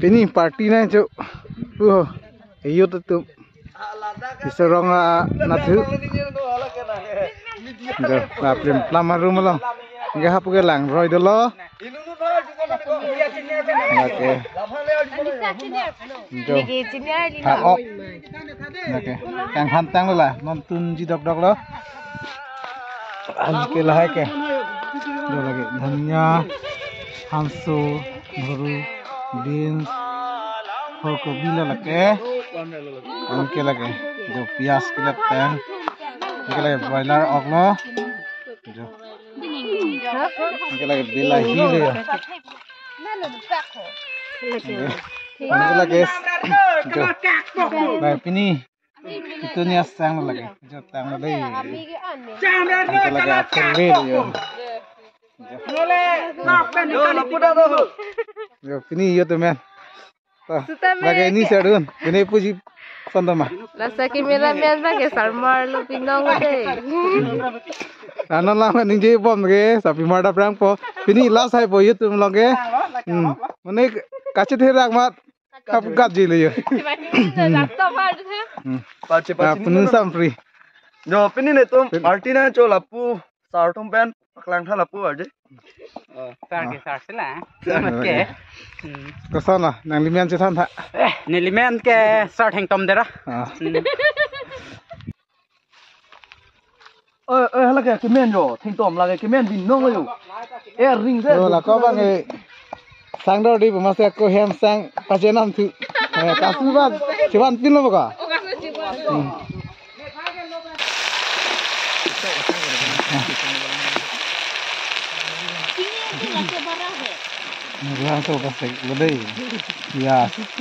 Ini party na cuk. Iyo tutup. Diserong nathu. Jo, laprim lamar room lo. Nge hapu ke lang roi dolo. Oke. Jo. Hakok. Oke. Kang hantang lo lah, nontun jidok dok lo. Ke lah ke. Jo lagi dhania, hansu, baru beans, bila lagi. Angke lagi, jo pias kilat tang. Angke lagi broiler ok lo. Jo. Angke lagi bilahi le ya. Angke lagi. Jo. Baik ini. Itu ni asang lo lagi. Jo tang lo deh. Angke lagi atur le ya. Jo ini yo teman. Lagi ini sedun. Ini puji Sandama. Lasa kimera men bagi sarmar lo pinong deh. Anon lama ninje bom ge sapi marda prang po. Ini last hai po YouTube loge. Mane kache therak mat kap kat jile yo. Pace pace Punun sampri. Jo pini ne tum Martina cho lapu sartum pen paklang tha lapu aje. Sar ke sar sila. Ke. Kesana nang limian cetan tha. Nilimen ke sar heng tom dera. Hala ke men jo thing tom la ke men bin nong yo. Ring se. Lo la ko bang e sang do di masa ko hem sang pajenam thu. Kasu ba chiban pin lo ba. Langsung kasih gede, ya.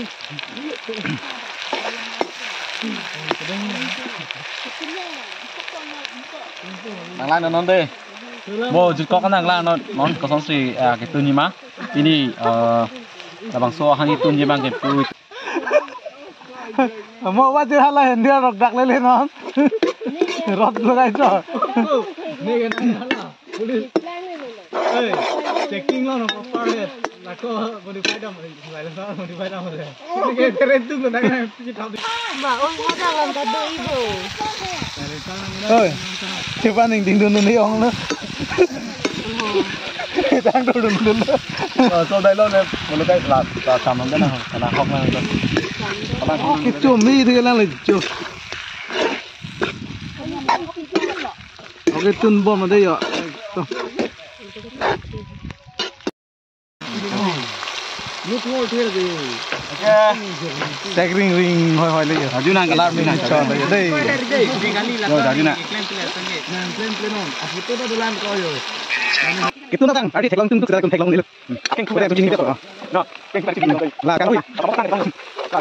Nang lang non deh. Bo jut kok nang lang non ko song si ke tu ni ma. Ini labang so hang itu ni bang ke pu. Mau wajib halah dia rok dak lele non. Rok lurai so. Ni kan halah. Checking lo no parlet. Lako modify dam, modify dam. Ini ke keren tu nak pergi tahu. Ma, orang dalam kado ibu. Oi. Coba ning ding dun ni ong lo. Tang dun dun. So dai lo ne mo dai la sam nam na na hok na lo. Cái chùm mi thì lang là chùm. Cái tuần bom ở đây ạ. Nước ngồi thế là gì? Tag ring hỏi lấy giờ. Aju nang kalar mi nang Cho đây đây. Rồi aju nang. Itu dah dalam kau yo. Itu nak tadi teklong tu kita teklong ni. Keng tu tu ni tu. No, keng tu ni. Lah kan oi. Apa kan kan.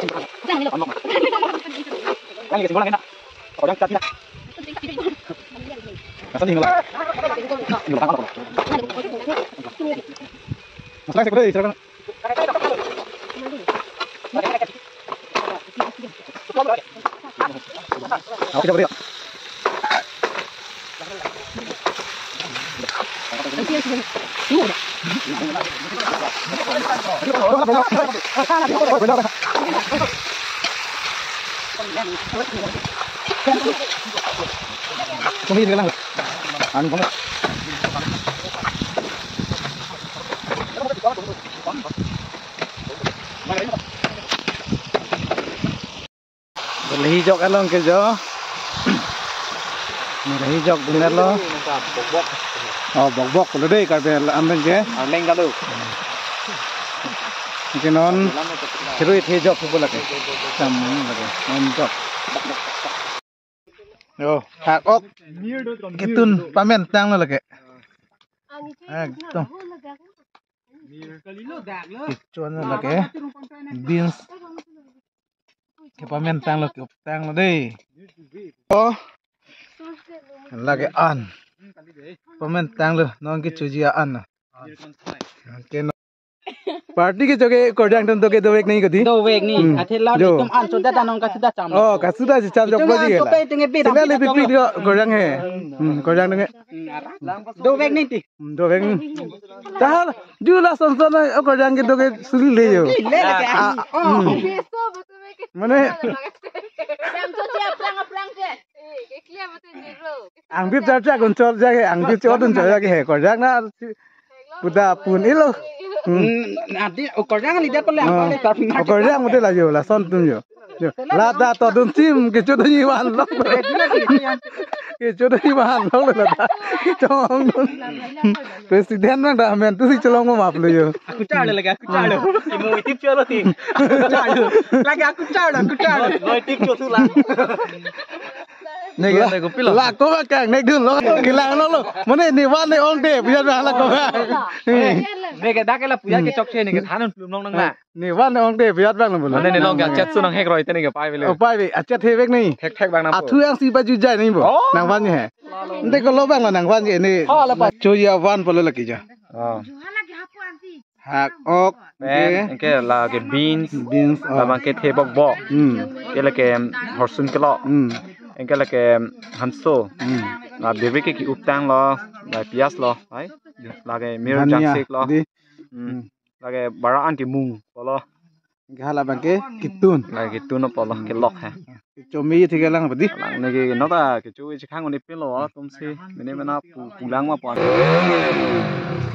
Kan ni simbolan kena. Orang cat tidak. Kasih ni lah. Ni lah kan. Masalah sekali silakan. Oke, coba lihat. Kami ni lang. Anu banget. Hijau kalong ke jo. Merah hijau benar lo. Oh, bok-bok lo deh kalau ambil ke. Leng kalu. Mungkin non ceruit hijau tu pula ke. Sama lagi. Mantap. Yo, hak ok. Kitun pamen tang lo lagi. Tuh. Kicuan lo lagi. Beans. Pamen tang lo deh. Oh, lagi an. Pamen tang lo, non kicu jia an. Oke, party के जोगे कोरजांग तुम तो के दो एक नहीं कथी do weg ni athe la ni tum an so da tanong ka sudah cham ओ कसुदा से चार जब बजी to है pe tenge pe tinggal lebih pi dia koryang he koryang dengan do weg ni ti do veng tahal jula sonson koryang ke doge suli le yo le la ke Beso betul mereka. mane Yang tu dia perang ke. Ke clear betul zero. ang bip cha cha kon chol ja ke ang bip chol dun cha ke he koryang na puta pun ilo adi ko jang ni dia pole apa le tar pinga koryang mode la yo la son tum yo la da to dun tim ke chu ni wan lo ke chu ni wan lo la da chong president nang da men tu si cholong ma map lo yo aku calo lagi aku calo mau tip calo ti calo lagi aku calo mau tip calo tu lah này cái này là có cái càng này đừng lo cái làng nó lo mà này ni van này ông đẹp bây giờ là có ne ke da ke la puya ke chok che ne ke thanon plum long nang la ni van này ông đẹp bây giờ bang nó Này này long cái chat xuống năng hek rồi tên này cái pai về ở pai vậy à chết thế việc này hek hek bang nam à thu ăn si bao nhiêu dài này bộ nàng van như thế đây có lo bang là nàng van cái này cho ya van bao lâu kia hạt ốc Ben cái là cái beans beans là bằng cái thê bọc bọ cái là cái horsun cái lọ cái là cái hanso là để với cái uptang lo là pias lo đấy là cái mirror jangsik lo là cái baraan cái mung lo cái là bằng cái kitun là cái tu nó lo cái lọc ha cho mi thì cái lăng bật đi này cái nó là cái chú chỉ khang con đi pin lo tôm si mình nên nó pu lang mà bỏ